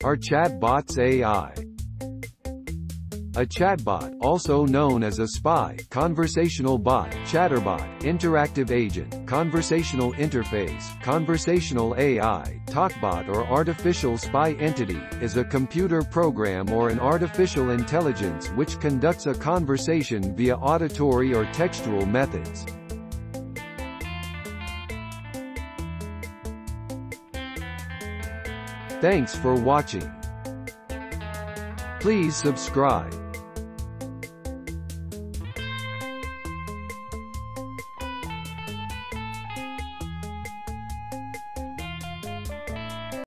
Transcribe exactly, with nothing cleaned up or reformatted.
Are chatbots A I? A chatbot, also known as a spy, conversational bot, chatterbot, interactive agent, conversational interface, conversational A I, talkbot or artificial spy entity, is a computer program or an artificial intelligence which conducts a conversation via auditory or textual methods. Thanks for watching. Please subscribe.